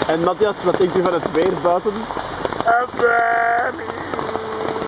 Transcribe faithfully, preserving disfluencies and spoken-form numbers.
En Matthias, wat denkt u van het weer buiten? F M I